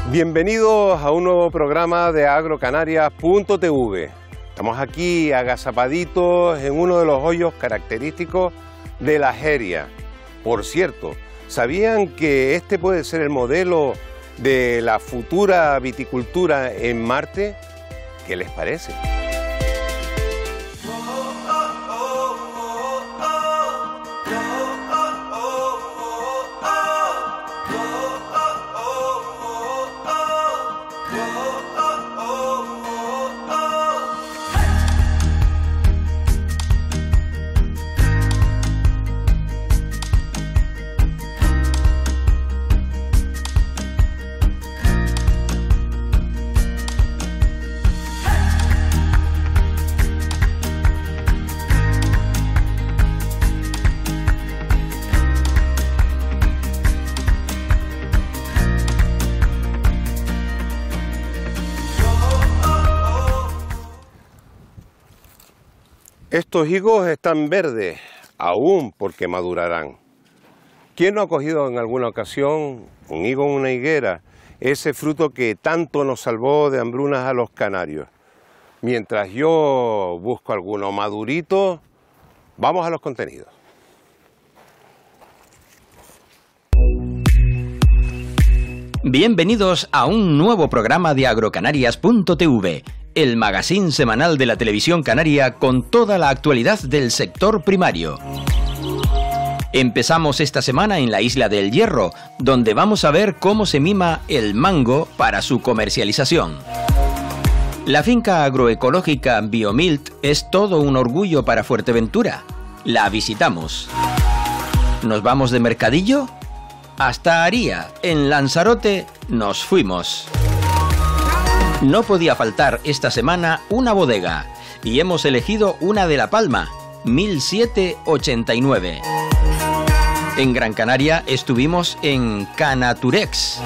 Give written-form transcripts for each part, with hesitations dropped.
Bienvenidos a un nuevo programa de agrocanarias.tv. Estamos aquí agazapaditos en uno de los hoyos característicos de la Jeria. Por cierto, ¿sabían que este puede ser el modelo de la futura viticultura en Marte? ¿Qué les parece? Estos higos están verdes, aún porque madurarán. ¿Quién no ha cogido en alguna ocasión un higo en una higuera, ese fruto que tanto nos salvó de hambrunas a los canarios? Mientras yo busco alguno madurito, vamos a los contenidos. Bienvenidos a un nuevo programa de agrocanarias.tv, el magazín semanal de la televisión canaria con toda la actualidad del sector primario. Empezamos esta semana en la isla del Hierro, donde vamos a ver cómo se mima el mango para su comercialización. La finca agroecológica Biomilt es todo un orgullo para Fuerteventura. La visitamos. ¿Nos vamos de mercadillo? Hasta Aría, en Lanzarote, nos fuimos. No podía faltar esta semana una bodega, y hemos elegido una de La Palma, 1789. En Gran Canaria estuvimos en Canaturex.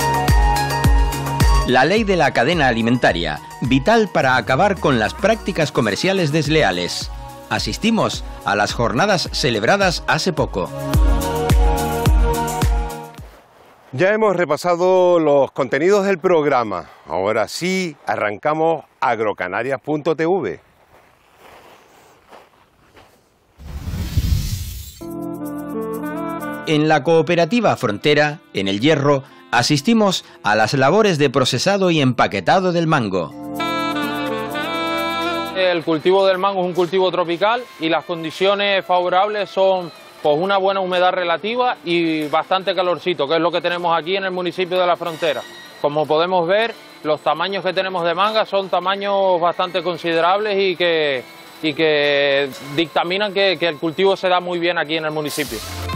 La ley de la cadena alimentaria, vital para acabar con las prácticas comerciales desleales. Asistimos a las jornadas celebradas hace poco. Ya hemos repasado los contenidos del programa. Ahora sí, arrancamos agrocanarias.tv. En la cooperativa Frontera, en El Hierro, asistimos a las labores de procesado y empaquetado del mango. El cultivo del mango es un cultivo tropical y las condiciones favorables son pues una buena humedad relativa y bastante calorcito, que es lo que tenemos aquí en el municipio de La Frontera. Como podemos ver, los tamaños que tenemos de manga son tamaños bastante considerables y que dictaminan que el cultivo se da muy bien aquí en el municipio.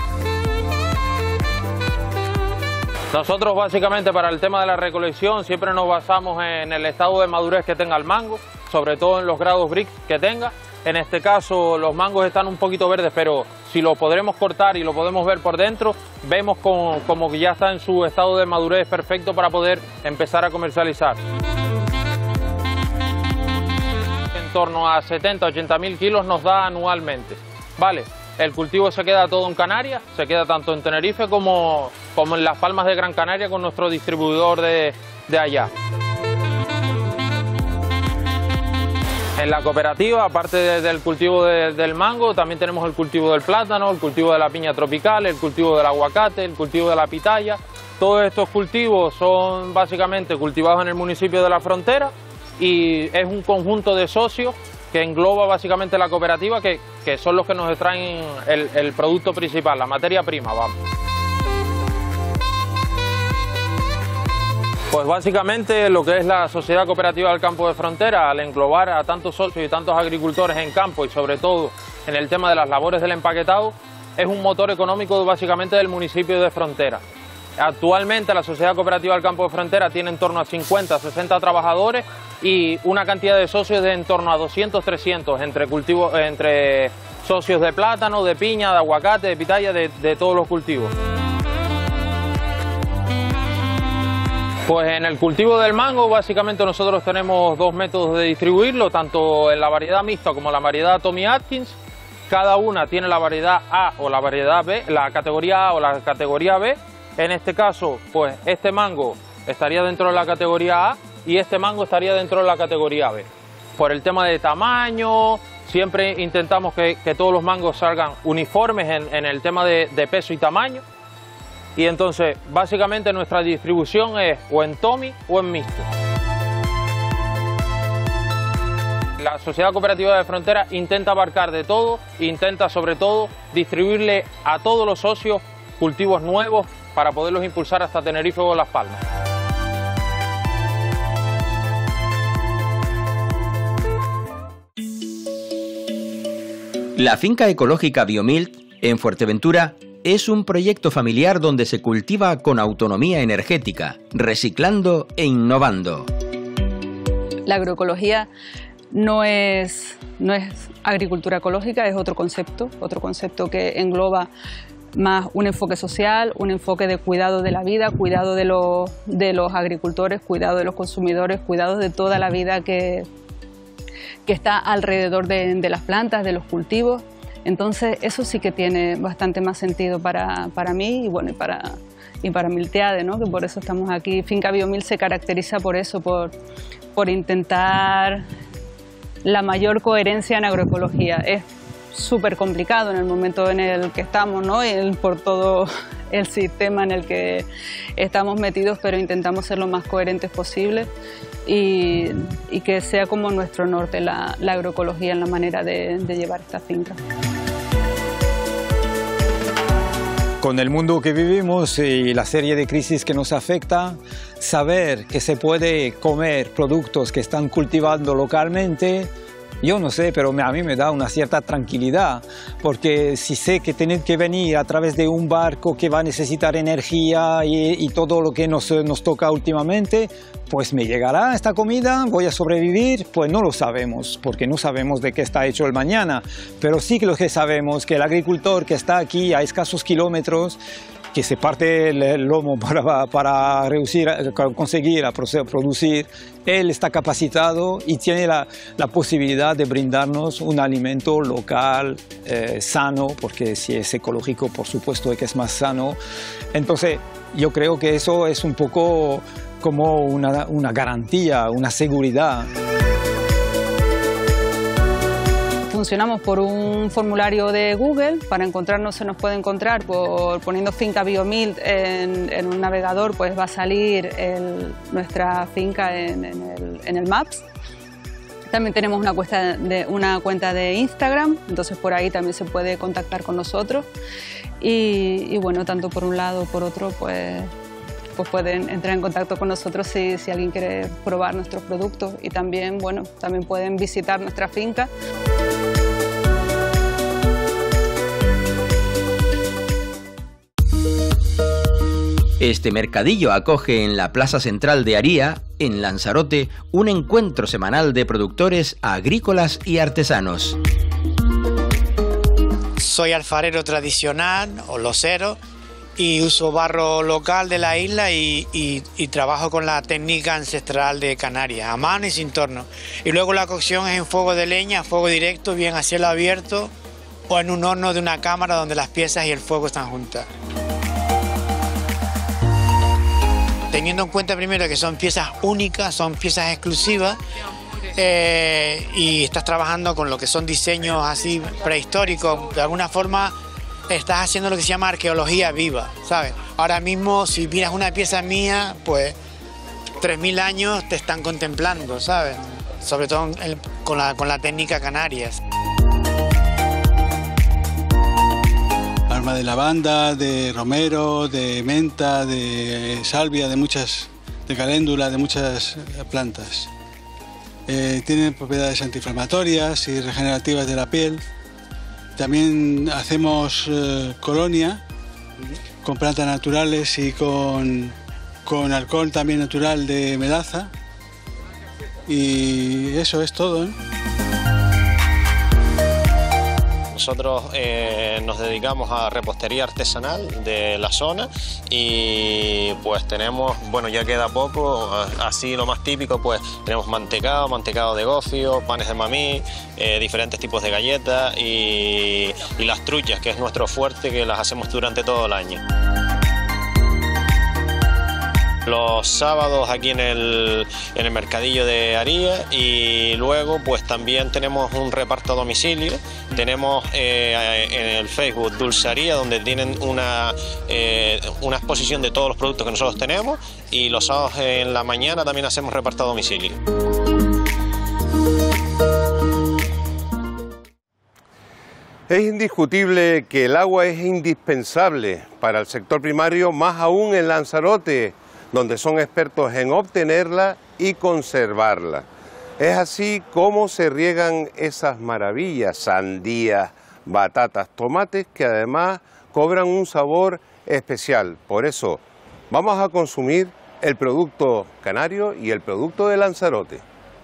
Nosotros básicamente para el tema de la recolección siempre nos basamos en el estado de madurez que tenga el mango, sobre todo en los grados Brix que tenga. En este caso los mangos están un poquito verdes, pero si lo podremos cortar y lo podemos ver por dentro, vemos como que ya está en su estado de madurez perfecto para poder empezar a comercializar. En torno a 70-80 mil kilos nos da anualmente. Vale, el cultivo se queda todo en Canarias, se queda tanto en Tenerife como en Las Palmas de Gran Canaria con nuestro distribuidor de allá. En la cooperativa, aparte del cultivo del mango, también tenemos el cultivo del plátano, el cultivo de la piña tropical, el cultivo del aguacate, el cultivo de la pitaya. Todos estos cultivos son básicamente cultivados en el municipio de La Frontera y es un conjunto de socios que engloba básicamente la cooperativa, que son los que nos extraen el producto principal, la materia prima, vamos. Pues básicamente lo que es la Sociedad Cooperativa del Campo de Frontera, al englobar a tantos socios y tantos agricultores en campo y sobre todo en el tema de las labores del empaquetado, es un motor económico básicamente del municipio de Frontera. Actualmente la Sociedad Cooperativa del Campo de Frontera tiene en torno a 50, 60 trabajadores y una cantidad de socios de en torno a 200, 300 entre socios de plátano, de piña, de aguacate, de pitaya, de todos los cultivos. Pues en el cultivo del mango básicamente nosotros tenemos dos métodos de distribuirlo, tanto en la variedad mixta como en la variedad Tommy Atkins. Cada una tiene la variedad A o la variedad B, la categoría A o la categoría B. En este caso, pues este mango estaría dentro de la categoría A y este mango estaría dentro de la categoría B. Por el tema de tamaño, siempre intentamos que todos los mangos salgan uniformes en el tema de peso y tamaño. Y entonces, básicamente nuestra distribución es o en Tommy o en mixto. La Sociedad Cooperativa de Frontera intenta abarcar de todo, intenta sobre todo distribuirle a todos los socios cultivos nuevos para poderlos impulsar hasta Tenerife o Las Palmas. La finca ecológica Biomilt, en Fuerteventura, es un proyecto familiar donde se cultiva con autonomía energética, reciclando e innovando. La agroecología no es agricultura ecológica, es otro concepto que engloba más un enfoque social, un enfoque de cuidado de la vida, cuidado de los agricultores, cuidado de los consumidores, cuidado de toda la vida que está alrededor de las plantas, de los cultivos. Entonces eso sí que tiene bastante más sentido para mí y bueno, y para Milteade, ¿no? Que por eso estamos aquí. Finca Biomilt se caracteriza por eso, por intentar la mayor coherencia en agroecología. Es súper complicado en el momento en el que estamos, ¿no? Por todo el sistema en el que estamos metidos, pero intentamos ser lo más coherentes posible y que sea como nuestro norte la agroecología en la manera de llevar esta finca. Con el mundo que vivimos y la serie de crisis que nos afecta, saber que se puede comer productos que están cultivando localmente, yo no sé, pero a mí me da una cierta tranquilidad, porque si sé que tienen que venir a través de un barco que va a necesitar energía y todo lo que nos toca últimamente, pues me llegará esta comida, voy a sobrevivir, pues no lo sabemos, porque no sabemos de qué está hecho el mañana, pero sí que lo que sabemos, que el agricultor que está aquí a escasos kilómetros, que se parte el lomo para conseguir producir, él está capacitado y tiene la posibilidad de brindarnos un alimento local, sano, porque si es ecológico, por supuesto que es más sano. Entonces, yo creo que eso es un poco como una garantía, una seguridad. Funcionamos por un formulario de Google. Para encontrarnos se nos puede encontrar poniendo finca Biomilt en un navegador, pues va a salir nuestra finca en el Maps. También tenemos una cuenta de Instagram, entonces por ahí también se puede contactar con nosotros. Y bueno, tanto por un lado o por otro, pues pueden entrar en contacto con nosotros si alguien quiere probar nuestros productos. Y también, bueno, también pueden visitar nuestra finca. Este mercadillo acoge en la Plaza Central de Aría, en Lanzarote, un encuentro semanal de productores agrícolas y artesanos. Soy alfarero tradicional o losero y uso barro local de la isla y trabajo con la técnica ancestral de Canarias, a mano y sin torno. Y luego la cocción es en fuego de leña, fuego directo, bien a cielo abierto o en un horno de una cámara donde las piezas y el fuego están juntas. Teniendo en cuenta primero que son piezas únicas, son piezas exclusivas y estás trabajando con lo que son diseños así prehistóricos, de alguna forma estás haciendo lo que se llama arqueología viva, ¿sabes? Ahora mismo si miras una pieza mía, pues 3000 años te están contemplando, ¿sabes? Sobre todo con la técnica Canarias. Arma de lavanda, de romero, de menta, de salvia, de caléndula, de muchas plantas. Tienen propiedades antiinflamatorias y regenerativas de la piel. También hacemos colonia con plantas naturales y con alcohol también natural de melaza. Y eso es todo, ¿eh? Nosotros nos dedicamos a repostería artesanal de la zona y pues tenemos, bueno, ya queda poco, así lo más típico, pues tenemos mantecado de gofio, panes de mamí, diferentes tipos de galletas y las truchas, que es nuestro fuerte, que las hacemos durante todo el año. los sábados aquí en el mercadillo de Aría, y luego pues también tenemos un reparto a domicilio. Tenemos en el Facebook Dulcería, donde tienen una exposición de todos los productos que nosotros tenemos, y los sábados en la mañana también hacemos reparto a domicilio. Es indiscutible que el agua es indispensable para el sector primario, más aún en Lanzarote, donde son expertos en obtenerla y conservarla. Es así como se riegan esas maravillas, sandías, batatas, tomates, que además cobran un sabor especial. Por eso vamos a consumir el producto canario y el producto de Lanzarote.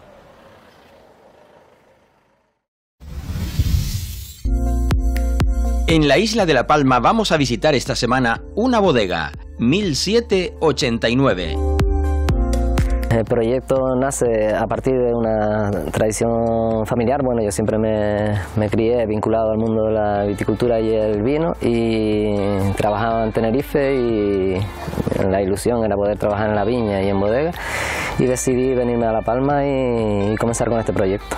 En la isla de La Palma vamos a visitar esta semana una bodega, 1789. El proyecto nace a partir de una tradición familiar. Bueno, yo siempre me crié vinculado al mundo de la viticultura y el vino, y trabajaba en Tenerife, y la ilusión era poder trabajar en la viña y en bodega, y decidí venirme a La Palma y comenzar con este proyecto.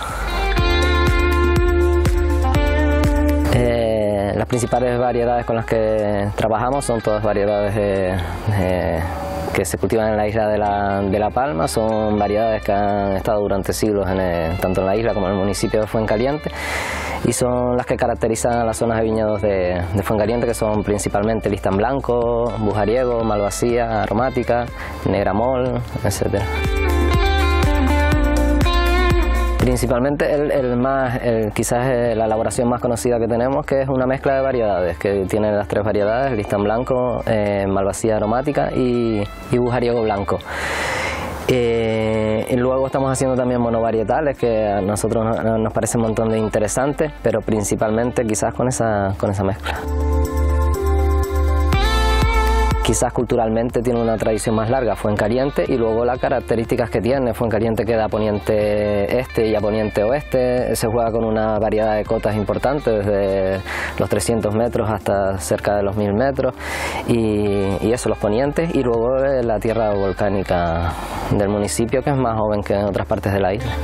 Las principales variedades con las que trabajamos son todas variedades que se cultivan en la isla de la Palma. Son variedades que han estado durante siglos tanto en la isla como en el municipio de Fuencaliente, y son las que caracterizan a las zonas de viñedos de Fuencaliente, que son principalmente Listán Blanco, Bujariego, Malvasía, Aromática, Negramol, etc. Principalmente quizás la elaboración más conocida que tenemos, que es una mezcla de variedades, que tiene las tres variedades: Listán Blanco, Malvasía Aromática y Bujariego Blanco. Y luego estamos haciendo también monovarietales, que a nosotros nos parece un montón de interesantes, pero principalmente quizás con esa mezcla. Quizás culturalmente tiene una tradición más larga Fuencaliente, y luego las características que tiene. Fuencaliente queda a poniente este y a poniente oeste, se juega con una variedad de cotas importantes, desde los 300 metros hasta cerca de los 1000 metros, y eso, los ponientes, y luego la tierra volcánica del municipio, que es más joven que en otras partes de la isla.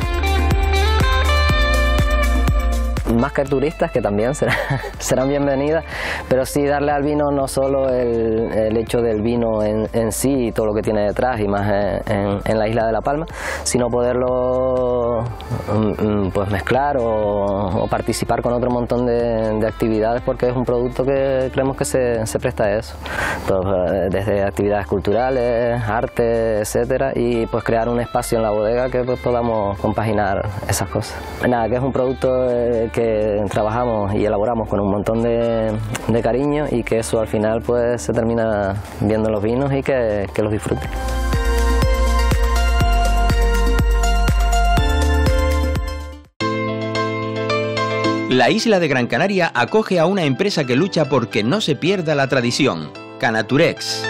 Más que turistas, que también serán bienvenidas, pero sí darle al vino no solo el hecho del vino en sí y todo lo que tiene detrás, y más en la isla de La Palma, sino poderlo pues mezclar o participar con otro montón de actividades, porque es un producto que creemos que se presta a eso. Desde actividades culturales, arte, etcétera, y pues crear un espacio en la bodega que pues podamos compaginar esas cosas. Nada, que es un producto que trabajamos y elaboramos con un montón de cariño, y que eso al final pues se termina viendo en los vinos, y que los disfruten. La isla de Gran Canaria acoge a una empresa que lucha porque no se pierda la tradición, Canaturex.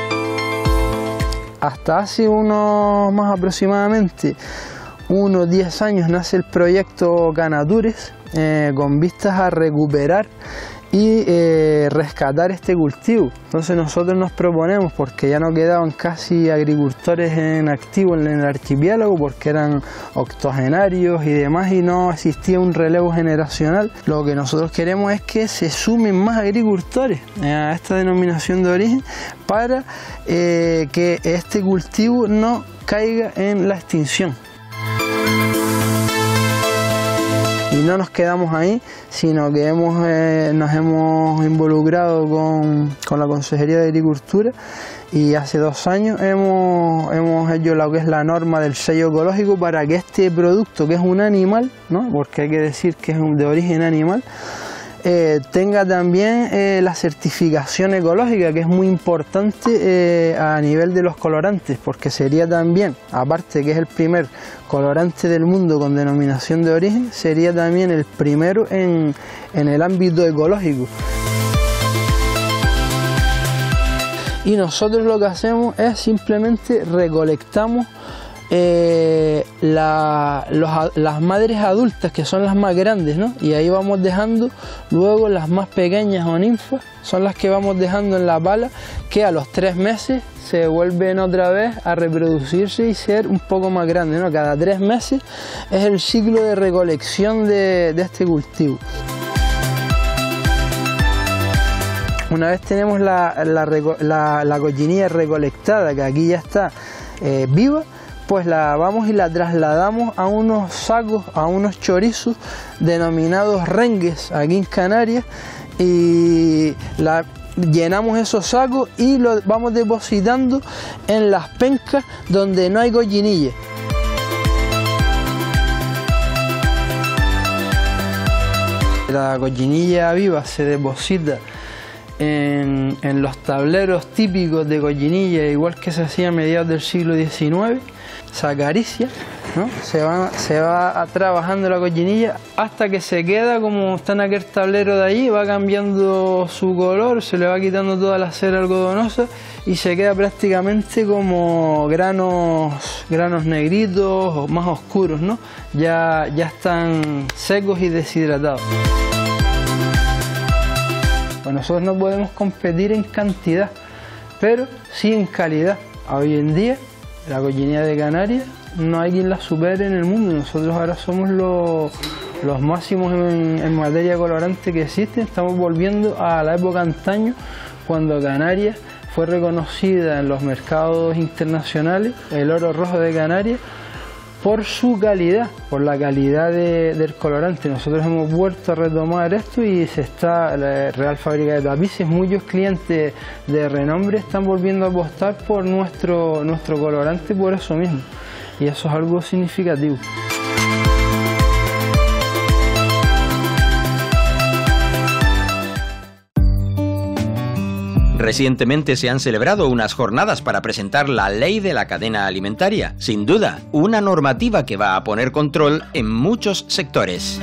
Hasta hace más aproximadamente unos 10 años nace el proyecto Canaturex, con vistas a recuperar y rescatar este cultivo. Entonces nosotros nos proponemos, porque ya no quedaban casi agricultores en activo en el archipiélago, porque eran octogenarios y demás, y no existía un relevo generacional. Lo que nosotros queremos es que se sumen más agricultores a esta denominación de origen, para que este cultivo no caiga en la extinción. Y no nos quedamos ahí, sino que nos hemos involucrado con la Consejería de Agricultura, y hace 2 años hemos hecho lo que es la norma del sello ecológico, para que este producto, que es un animal, ¿no?, porque hay que decir que es de origen animal, tenga también la certificación ecológica, que es muy importante a nivel de los colorantes, porque sería también, aparte que es el primer colorante del mundo con denominación de origen, sería también el primero en el ámbito ecológico. Y nosotros lo que hacemos es simplemente recolectamos las madres adultas, que son las más grandes, ¿no? Y ahí vamos dejando luego las más pequeñas o ninfas, son las que vamos dejando en la pala, que a los 3 meses se vuelven otra vez a reproducirse y ser un poco más grandes, ¿no? Cada 3 meses es el ciclo de recolección de este cultivo. Una vez tenemos la cochinilla recolectada, que aquí ya está viva, pues la vamos y la trasladamos a unos sacos, a unos chorizos denominados rengues aquí en Canarias, y llenamos esos sacos y los vamos depositando en las pencas donde no hay cochinilla. La cochinilla viva se deposita en los tableros típicos de cochinilla, igual que se hacía a mediados del siglo XIX. Se acaricia, ¿no? Se va trabajando la cochinilla hasta que se queda como está en aquel tablero de allí, va cambiando su color, se le va quitando toda la cera algodonosa y se queda prácticamente como granos negritos o más oscuros, ¿no? Ya están secos y deshidratados. Pues nosotros no podemos competir en cantidad, pero sí en calidad. Hoy en día la cochinilla de Canarias no hay quien la supere en el mundo. Nosotros ahora somos los máximos en materia colorante que existen. Estamos volviendo a la época antaño, cuando Canarias fue reconocida en los mercados internacionales, el oro rojo de Canarias, por su calidad, por la calidad del colorante. Nosotros hemos vuelto a retomar esto y la Real Fábrica de Tapices, muchos clientes de renombre están volviendo a apostar por nuestro colorante por eso mismo, y eso es algo significativo. Recientemente se han celebrado unas jornadas para presentar la Ley de la Cadena Alimentaria. Sin duda, una normativa que va a poner control en muchos sectores.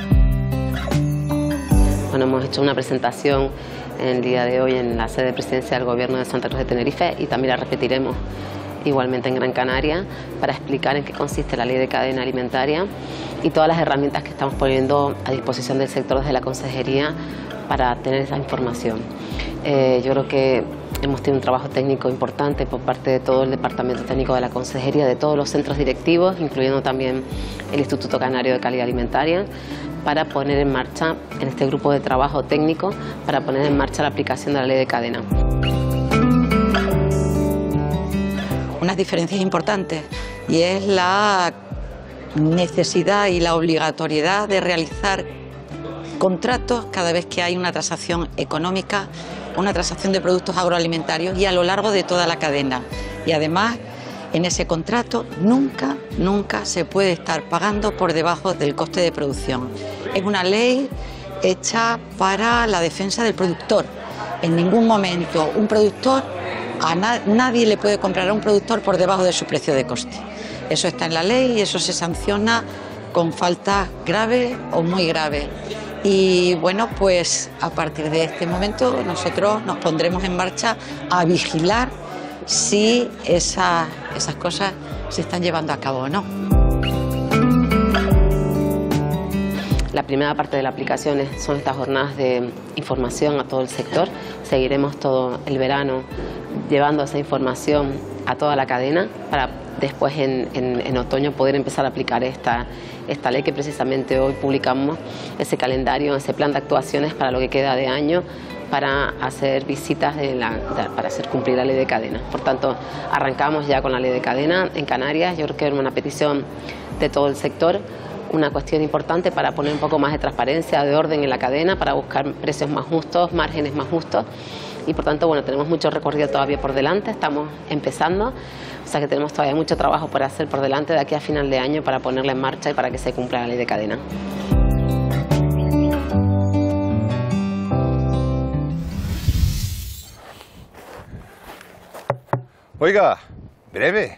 Bueno, hemos hecho una presentación el día de hoy en la sede presidencial del Gobierno de Santa Cruz de Tenerife y también la repetiremos igualmente en Gran Canaria para explicar en qué consiste la Ley de Cadena Alimentaria y todas las herramientas que estamos poniendo a disposición del sector desde la Consejería para tener esa información. Yo creo que hemos tenido un trabajo técnico importante por parte de todo el Departamento Técnico de la Consejería, de todos los centros directivos, incluyendo también el Instituto Canario de Calidad Alimentaria, para poner en marcha, en este grupo de trabajo técnico, para poner en marcha la aplicación de la Ley de Cadena. Unas diferencias importantes, y es la necesidad y la obligatoriedad de realizar contratos cada vez que hay una transacción económica, una transacción de productos agroalimentarios y a lo largo de toda la cadena. Y además, en ese contrato nunca se puede estar pagando por debajo del coste de producción. Es una ley hecha para la defensa del productor. En ningún momento un productor, nadie le puede comprar a un productor por debajo de su precio de coste. Eso está en la ley y eso se sanciona con faltas graves o muy graves. Y bueno, pues a partir de este momento nosotros nos pondremos en marcha a vigilar si esas cosas se están llevando a cabo o no. La primera parte de la aplicación son estas jornadas de información a todo el sector. Seguiremos todo el verano llevando esa información a toda la cadena para después en otoño poder empezar a aplicar esta ley que precisamente hoy publicamos, ese calendario, ese plan de actuaciones para lo que queda de año, para hacer visitas para hacer cumplir la Ley de Cadena. Por tanto, arrancamos ya con la Ley de Cadena en Canarias. Yo creo que era una petición de todo el sector, una cuestión importante para poner un poco más de transparencia, de orden en la cadena, para buscar precios más justos, márgenes más justos. Y por tanto, bueno, tenemos mucho recorrido todavía por delante, estamos empezando, o sea que tenemos todavía mucho trabajo por hacer por delante de aquí a final de año para ponerla en marcha y para que se cumpla la Ley de Cadena. Oiga, breve.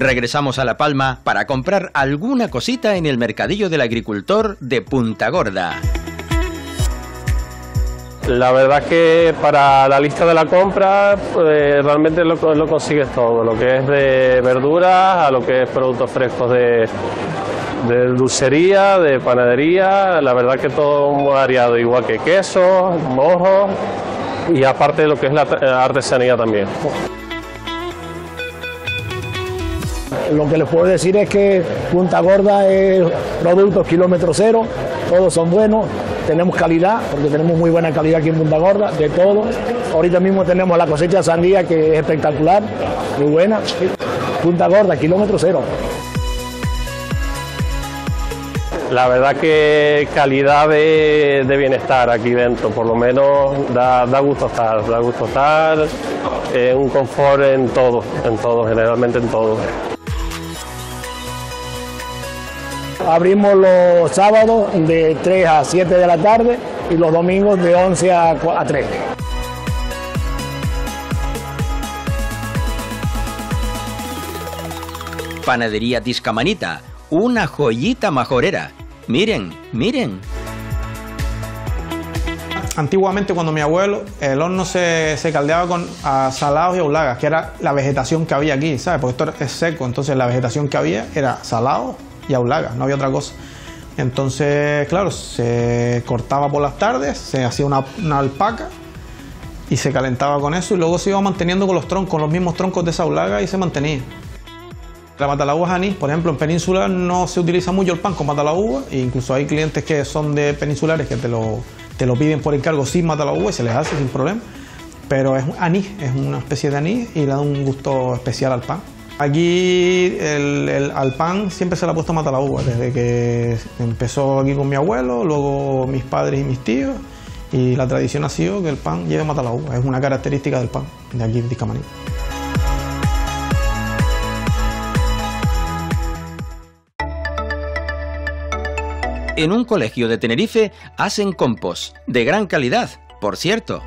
Regresamos a La Palma para comprar alguna cosita en el mercadillo del agricultor de Punta Gorda. La verdad es que para la lista de la compra realmente lo consigues todo, lo que es de verduras a lo que es productos frescos de dulcería, de panadería, la verdad que todo muy variado, igual que quesos, mojos y aparte de lo que es la artesanía también. Lo que les puedo decir es que Punta Gorda es productos kilómetro cero, todos son buenos, tenemos calidad, porque tenemos muy buena calidad aquí en Punta Gorda, de todo. Ahorita mismo tenemos la cosecha de sandía que es espectacular, muy buena. Punta Gorda, kilómetro cero. La verdad que calidad de bienestar aquí dentro, por lo menos da gusto estar, un confort en todo, generalmente en todo. Abrimos los sábados de 3 a 7 de la tarde y los domingos de 11 a 3. Panadería Tiscamanita, una joyita majorera. Miren, miren. Antiguamente, cuando mi abuelo, el horno se caldeaba con salados y aulagas, que era la vegetación que había aquí, ¿sabes? Porque esto es seco, entonces la vegetación que había era salado y aulagas, no había otra cosa. Entonces, claro, se cortaba por las tardes, se hacía una alpaca y se calentaba con eso y luego se iba manteniendo con los troncos, los mismos troncos de esa aulaga y se mantenía. La matalaúva es anís, por ejemplo, en Península no se utiliza mucho el pan con matalaúva, e incluso hay clientes que son de peninsulares que te lo piden por encargo sin matalaúva y se les hace sin problema, pero es anís, es una especie de anís y le da un gusto especial al pan. Aquí al pan siempre se le ha puesto matalaúva, desde que empezó aquí con mi abuelo, luego mis padres y mis tíos, y la tradición ha sido que el pan lleve matalaúva, es una característica del pan de aquí de Tiscamanita. En un colegio de Tenerife hacen compost, de gran calidad, por cierto.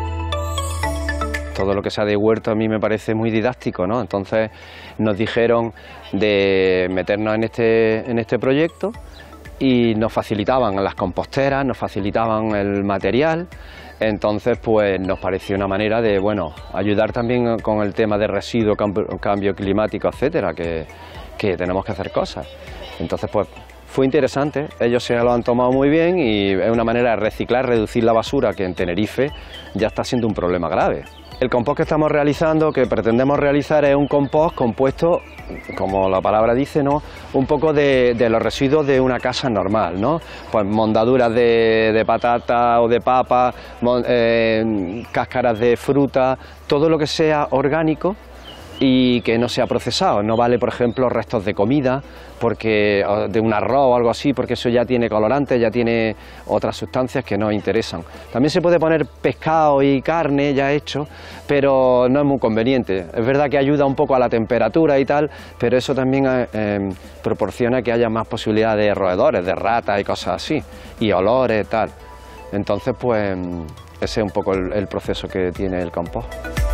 Todo lo que sea de huerto a mí me parece muy didáctico, ¿no? Entonces nos dijeron de meternos en este proyecto y nos facilitaban las composteras, nos facilitaban el material. Entonces pues nos pareció una manera de, bueno, ayudar también con el tema de residuos, cambio climático, etcétera, que tenemos que hacer cosas. Entonces pues fue interesante, ellos se lo han tomado muy bien y es una manera de reciclar, reducir la basura que en Tenerife ya está siendo un problema grave. El compost que estamos realizando, que pretendemos realizar, es un compost compuesto, como la palabra dice, ¿no? Un poco de los residuos de una casa normal, ¿no? Pues mondaduras de patata o de papa, cáscaras de fruta, todo lo que sea orgánico y que no sea procesado. No vale, por ejemplo, restos de comida, porque de un arroz o algo así, porque eso ya tiene colorantes, ya tiene otras sustancias que nos interesan. También se puede poner pescado y carne ya hecho, pero no es muy conveniente. Es verdad que ayuda un poco a la temperatura y tal, pero eso también proporciona que haya más posibilidad de roedores, de ratas y cosas así, y olores y tal. Entonces, pues, ese es un poco el proceso que tiene el compost.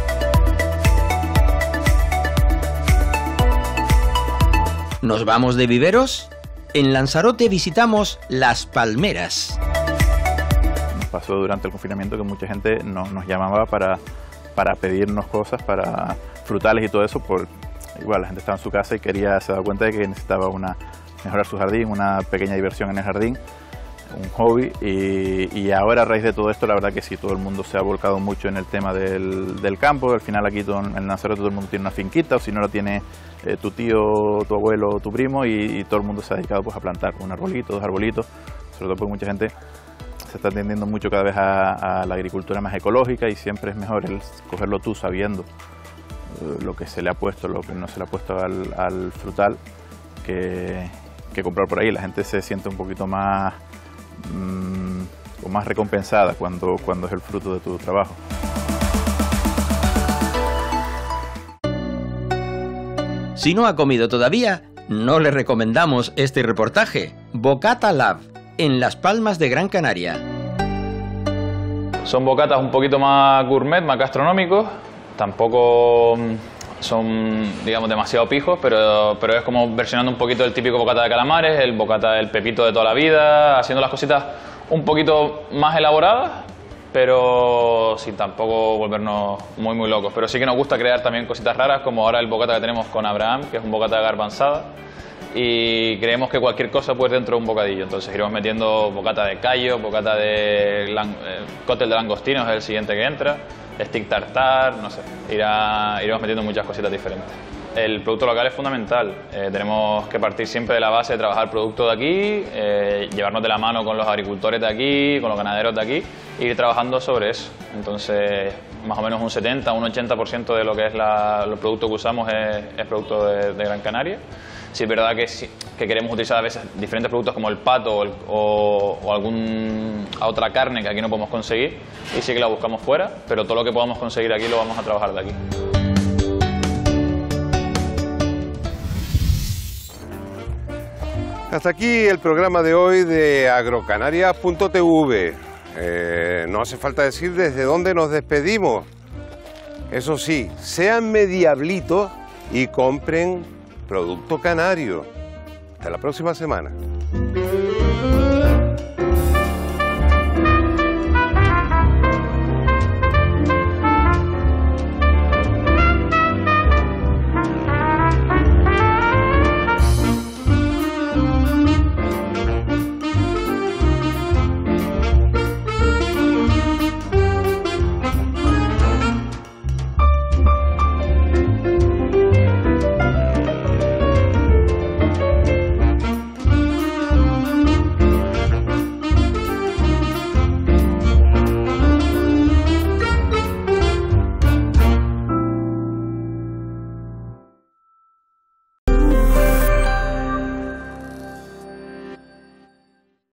¿Nos vamos de viveros? En Lanzarote visitamos Las Palmeras. Nos pasó durante el confinamiento que mucha gente nos llamaba para pedirnos cosas, para frutales y todo eso. Igual la gente estaba en su casa y se daba cuenta de que necesitaba mejorar su jardín, una pequeña diversión en el jardín, un hobby. Y ahora, a raíz de todo esto, la verdad que sí, todo el mundo se ha volcado mucho en el tema del campo. Al final aquí en Lanzarote todo el mundo tiene una finquita, o si no la tiene tu tío, tu abuelo, tu primo, y todo el mundo se ha dedicado pues a plantar un arbolito, 2 arbolitos, sobre todo porque mucha gente se está tendiendo mucho cada vez a la agricultura más ecológica, y siempre es mejor el cogerlo tú sabiendo lo que se le ha puesto, lo que no se le ha puesto al frutal, que comprar por ahí. La gente se siente un poquito más o más recompensada cuando es el fruto de tu trabajo. Si no ha comido todavía, no le recomendamos este reportaje. Bocata Lab, en Las Palmas de Gran Canaria. Son bocatas un poquito más gourmet, más gastronómicos. Tampoco son, digamos, demasiado pijos, pero es como versionando un poquito el típico bocata de calamares, el bocata del pepito de toda la vida, haciendo las cositas un poquito más elaboradas, pero sin tampoco volvernos muy locos. Pero sí que nos gusta crear también cositas raras, como ahora el bocata que tenemos con Abraham, que es un bocata de garbanzada, y creemos que cualquier cosa puede ir dentro de un bocadillo. Entonces iremos metiendo bocata de callo, bocata de cóctel de langostinos, es el siguiente que entra, stick tartar, no sé, iremos metiendo muchas cositas diferentes. El producto local es fundamental, tenemos que partir siempre de la base de trabajar el producto de aquí, llevarnos de la mano con los agricultores de aquí, con los ganaderos de aquí, e ir trabajando sobre eso. Entonces, más o menos un 70, un 80% de lo que es los productos que usamos es producto de Gran Canaria. Sí es verdad que queremos utilizar a veces diferentes productos como el pato o alguna otra carne que aquí no podemos conseguir, y sí que la buscamos fuera, pero todo lo que podamos conseguir aquí lo vamos a trabajar de aquí. Hasta aquí el programa de hoy de agrocanarias.tv. No hace falta decir desde dónde nos despedimos. Eso sí, sean mediablitos y compren producto canario. Hasta la próxima semana.